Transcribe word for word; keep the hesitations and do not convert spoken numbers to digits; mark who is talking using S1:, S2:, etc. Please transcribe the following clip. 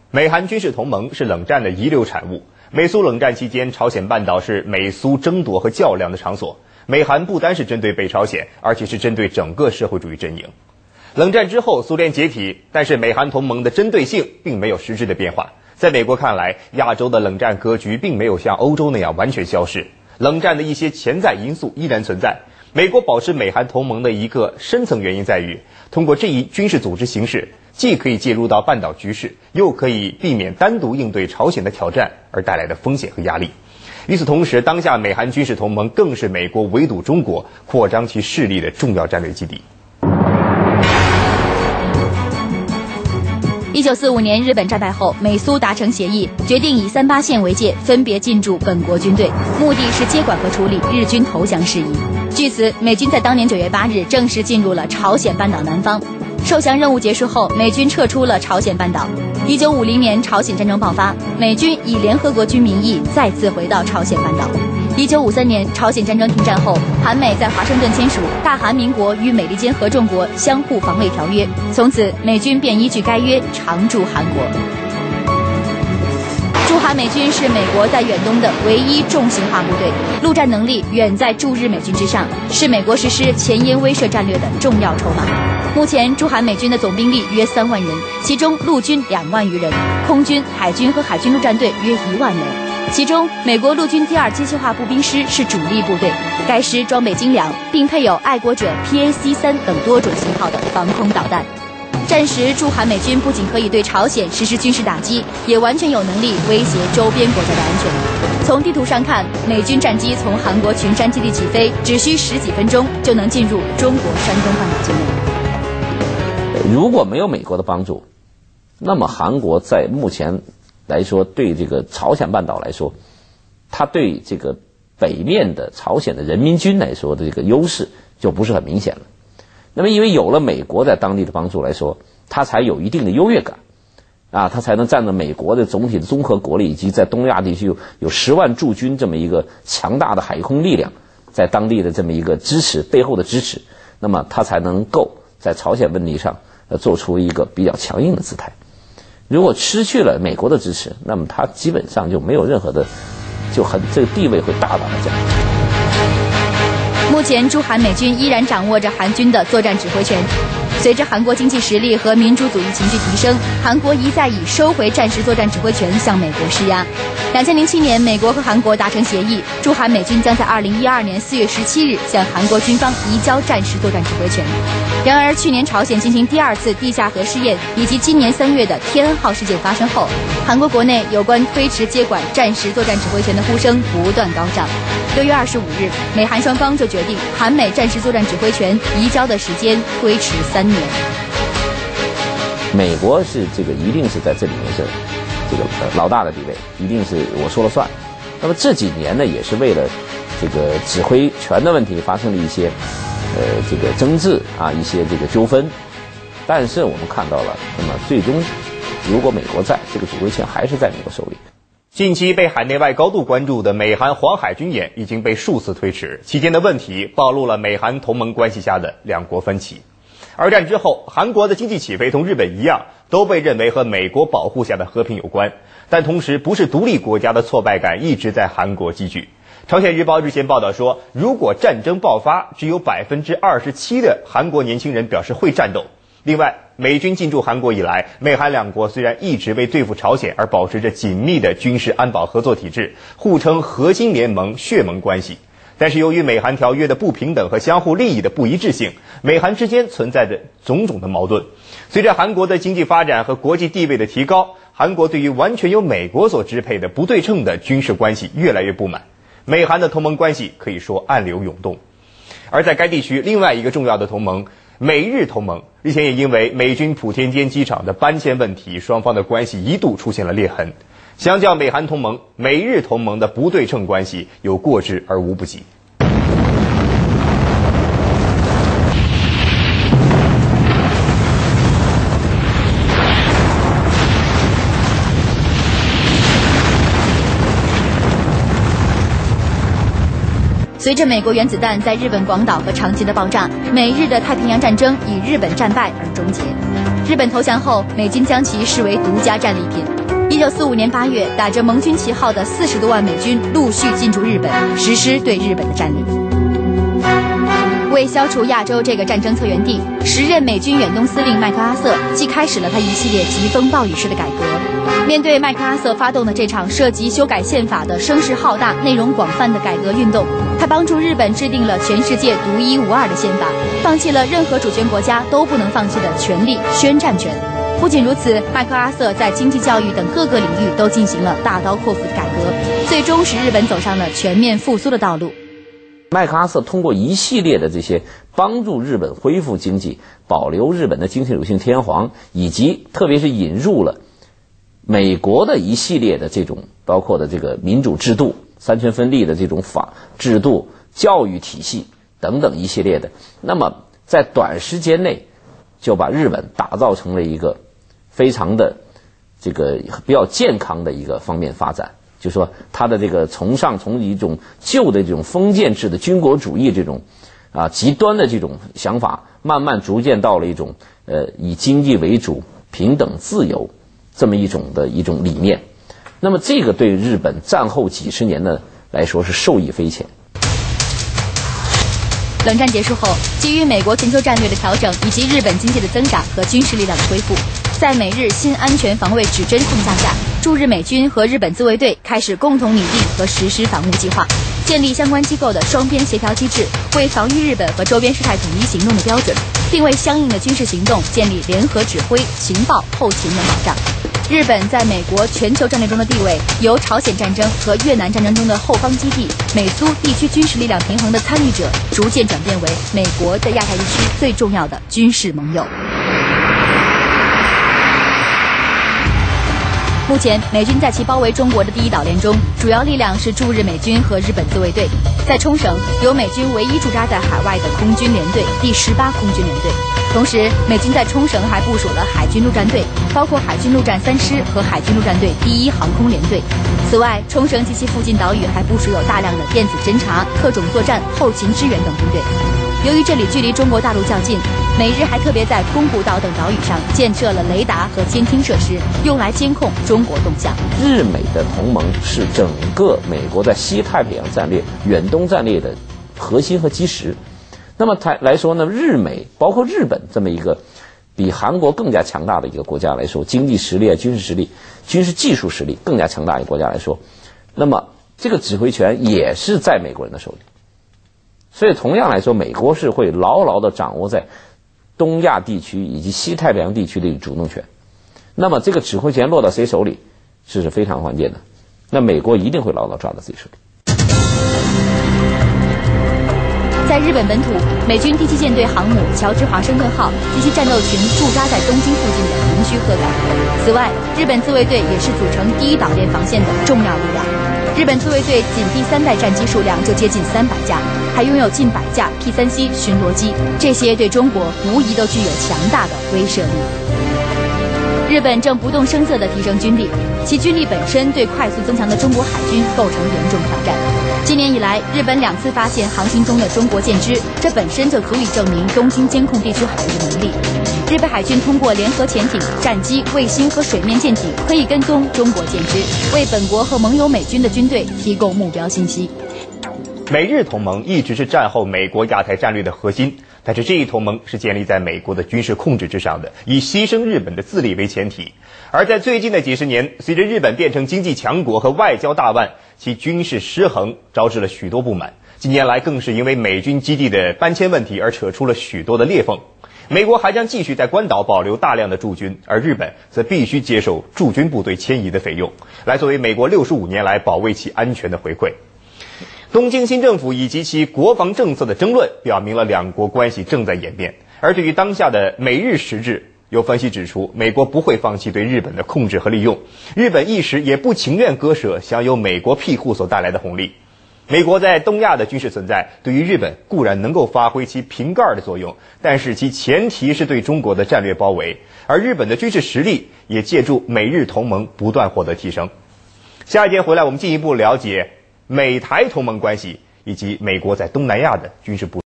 S1: 美韩军事同盟是冷战的遗留产物。美苏冷战期间，朝鲜半岛是美苏争夺和较量的场所。美韩不单是针对北朝鲜，而且是针对整个社会主义阵营。冷战之后，苏联解体，但是美韩同盟的针对性并没有实质的变化。在美国看来，亚洲的冷战格局并没有像欧洲那样完全消失，冷战的一些潜在因素依然存在。美国保持美韩同盟的一个深层原因在于，通过这一军事组织形式，既可以介入到半岛局势，又可以避免单独应对朝鲜的挑战而带来的风险和压力。与此同时，当下美韩军事同盟更是美国围堵中国、扩张其势力的重要战略基地。
S2: 一九四五年日本战败后，美苏达成协议，决定以三八线为界，分别进驻本国军队，目的是接管和处理日军投降事宜。据此，美军在当年九月八日正式进入了朝鲜半岛南方。受降任务结束后，美军撤出了朝鲜半岛。一九五零年，朝鲜战争爆发，美军以联合国军名义再次回到朝鲜半岛。一九五三年，朝鲜战争停战后，韩美在华盛顿签署《大韩民国与美利坚合众国相互防卫条约》，从此美军便依据该约常驻韩国。驻韩美军是美国在远东的唯一重型化部队，陆战能力远在驻日美军之上，是美国实施前沿威慑战略的重要筹码。目前驻韩美军的总兵力约三万人，其中陆军两万余人，空军、海军和海军陆战队约一万人。其中，美国陆军第二机械化步兵师是主力部队，该师装备精良，并配有爱国者 P A C 三等多种型号的防空导弹。战时驻韩美军不仅可以对朝鲜实施军事打击，也完全有能力威胁周边国家的安全。从地图上看，美军战机从韩国群山基地起飞，只需十几分钟就能进入中国山东半岛境内。
S3: 如果没有美国的帮助，那么韩国在目前来说，对这个朝鲜半岛来说，它对这个北面的朝鲜的人民军来说的这个优势就不是很明显了。那么因为有了美国在当地的帮助来说，它才有一定的优越感啊，它才能占着美国的总体的综合国力，以及在东亚地区有有十万驻军这么一个强大的海空力量，在当地的这么一个支持背后的支持，那么它才能够在朝鲜问题上呃做出一个比较强硬的姿态。如果失去了美国的支持，那么它基本上就没有任何的，就很这个地位会大大的降低。
S2: 目前驻韩美军依然掌握着韩军的作战指挥权。随着韩国经济实力和民主主义情绪提升，韩国一再以收回战时作战指挥权向美国施压。两千零七年，美国和韩国达成协议，驻韩美军将在二零一二年四月十七日向韩国军方移交战时作战指挥权。然而，去年朝鲜进行第二次地下核试验，以及今年三月的天安号事件发生后，韩国国内有关推迟接管战时作战指挥权的呼声不断高涨。六月二十五日，美韩双方就决定韩美战时作战指挥权移交的时间推迟三年。
S3: 美国是这个一定是在这里面是这个老大的地位，一定是我说了算。那么这几年呢，也是为了这个指挥权的问题发生了一些呃这个争执啊，一些这个纠纷。但是我们看到了，那么最终如果美国在，这个指挥权还是在美国手里。
S1: 近期被海内外高度关注的美韩黄海军演已经被数次推迟，期间的问题暴露了美韩同盟关系下的两国分歧。二战之后，韩国的经济起飞同日本一样，都被认为和美国保护下的和平有关，但同时不是独立国家的挫败感一直在韩国积聚。朝鲜日报日前报道说，如果战争爆发，只有 百分之二十七 的韩国年轻人表示会战斗。另外，美军进驻韩国以来，美韩两国虽然一直为对付朝鲜而保持着紧密的军事安保合作体制，互称核心联盟血盟关系，但是由于美韩条约的不平等和相互利益的不一致性，美韩之间存在着种种的矛盾。随着韩国的经济发展和国际地位的提高，韩国对于完全由美国所支配的不对称的军事关系越来越不满，美韩的同盟关系可以说暗流涌动。而在该地区另外一个重要的同盟美日同盟日前也因为美军普天间机场的搬迁问题，双方的关系一度出现了裂痕。相较美韩同盟，美日同盟的不对称关系有过之而无不及。
S2: 随着美国原子弹在日本广岛和长崎的爆炸，美日的太平洋战争以日本战败而终结。日本投降后，美军将其视为独家战利品， 一九四五年八月，打着盟军旗号的四十多万美军陆续进驻日本，实施对日本的占领。为消除亚洲这个战争策源地，时任美军远东司令麦克阿瑟既开始了他一系列疾风暴雨式的改革。面对麦克阿瑟发动的这场涉及修改宪法的声势浩大、内容广泛的改革运动，他帮助日本制定了全世界独一无二的宪法，放弃了任何主权国家都不能放弃的权利宣战权。不仅如此，麦克阿瑟在经济、教育等各个领域都进行了大刀阔斧的改革，最终使日本走上了全面复苏的道路。
S3: 麦克阿瑟通过一系列的这些帮助日本恢复经济、保留日本的经济属性天皇，以及特别是引入了美国的一系列的这种包括的这个民主制度、三权分立的这种法制度、教育体系等等一系列的，那么在短时间内就把日本打造成了一个非常的这个比较健康的一个方面发展。就说他的这个从上从一种旧的这种封建制的军国主义这种啊极端的这种想法，慢慢逐渐到了一种呃以经济为主、平等自由这么一种的一种理念。那么这个对日本战后几十年呢来说是受益匪浅。
S2: 冷战结束后，基于美国全球战略的调整以及日本经济的增长和军事力量的恢复，在美日新安全防卫指针框架下，驻日美军和日本自卫队开始共同拟定和实施防务计划，建立相关机构的双边协调机制，为防御日本和周边事态统一行动的标准，并为相应的军事行动建立联合指挥、情报、后勤等保障。日本在美国全球战略中的地位，由朝鲜战争和越南战争中的后方基地、美苏地区军事力量平衡的参与者，逐渐转变为美国在亚太地区最重要的军事盟友。目前，美军在其包围中国的第一岛链中，主要力量是驻日美军和日本自卫队。在冲绳，有美军唯一驻扎在海外的空军联队第十八空军联队。同时，美军在冲绳还部署了海军陆战队，包括海军陆战三师和海军陆战队第一航空联队。此外，冲绳及其附近岛屿还部署有大量的电子侦察、特种作战、后勤支援等部队。由于这里距离中国大陆较近，美日还特别在宫古岛等岛屿上建设了雷达和监听设施，用来监控中国动向。
S3: 日美的同盟是整个美国在西太平洋战略、远东战略的核心和基石。那么来说呢，日美包括日本这么一个比韩国更加强大的一个国家来说，经济实力、军事实力、军事技术实力更加强大的一个国家来说，那么这个指挥权也是在美国人的手里。所以同样来说，美国是会牢牢地掌握在东亚地区以及西太平洋地区的主动权。那么这个指挥权落到谁手里，这是非常关键的。那美国一定会牢牢抓到自己手里。
S2: 在日本本土，美军第七舰队航母乔治华盛顿号及其战斗群驻扎在东京附近的营区鹤岗。此外，日本自卫队也是组成第一岛链防线的重要力量。日本自卫队仅第三代战机数量就接近三百架，还拥有近百架 P 三 C 巡逻机，这些对中国无疑都具有强大的威慑力。日本正不动声色地提升军力，其军力本身对快速增强的中国海军构成严重挑战。今年以来，日本两次发现航行中的中国舰只，这本身就足以证明东京监控地区海域的能力。日本海军通过联合潜艇、战机、卫星和水面舰艇，可以跟踪中国舰只，为本国和盟友美军的军队提供目标信息。
S1: 美日同盟一直是战后美国亚太战略的核心，但是这一同盟是建立在美国的军事控制之上的，以牺牲日本的自立为前提。而在最近的几十年，随着日本变成经济强国和外交大腕，其军事失衡招致了许多不满。近年来更是因为美军基地的搬迁问题而扯出了许多的裂缝。美国还将继续在关岛保留大量的驻军，而日本则必须接受驻军部队迁移的费用，来作为美国六十五年来保卫其安全的回馈。东京新政府以及其国防政策的争论，表明了两国关系正在演变。而对于当下的美日实质，有分析指出，美国不会放弃对日本的控制和利用，日本一时也不情愿割舍享有美国庇护所带来的红利。美国在东亚的军事存在，对于日本固然能够发挥其瓶盖的作用，但是其前提是对中国的战略包围，而日本的军事实力也借助美日同盟不断获得提升。下一节回来，我们进一步了解美台同盟关系以及美国在东南亚的军事部